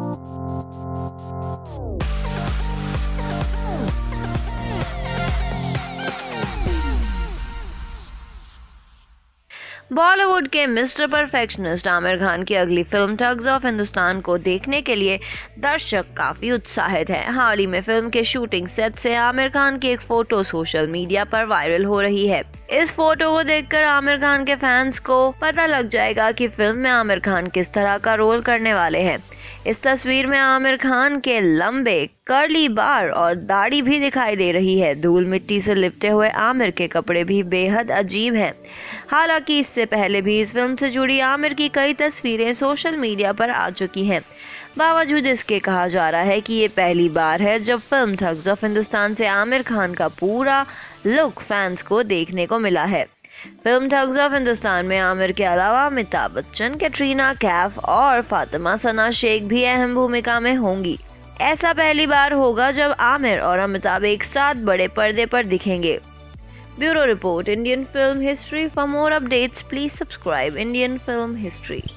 बॉलीवुड के mister perfectionist Aamir Khan की अगली फिल्म ठग्स ऑफ हिंदुस्तान को देखने के लिए दर्शक काफी उत्साहित हैं। हाल ही में फिल्म के शूटिंग सेट से आमिर खान की एक फोटो सोशल मीडिया पर वायरल हो रही है। इस फोटो को देखकर आमिर खान के फैंस को पता लग जाएगा कि फिल्म में आमिर खान किस तरह का रोल करने वाले हैं। इस तस्वीर में आमिर खान के लंबे कर्ली बाल और दाढ़ी भी दिखाई दे रही है। धूल मिट्टी से लिपटे हुए आमिर के कपड़े भी बेहद अजीब हैं। हालांकि इससे पहले भी इस फिल्म से जुड़ी आमिर की कई तस्वीरें सोशल मीडिया पर आ चुकी हैं। बावजूद इसके कहा जा रहा है कि ये पहली बार है जब फिल्म ठग्स ऑफ हिंदुस्तान से आमिर खान का पूरा लुक फैंस को देखने को मिला है। फिल्म ठग्स ऑफ हिंदुस्तान में आमिर के अलावा अमिताभ बच्चन, कैटरीना कैफ और फातिमा सना शेख भी अहम भूमिका में होंगी। ऐसा पहली बार होगा जब आमिर और अमिताभ एक साथ बड़े पर्दे पर दिखेंगे। Bureau report, Indian film history. For more updates please subscribe Indian film history.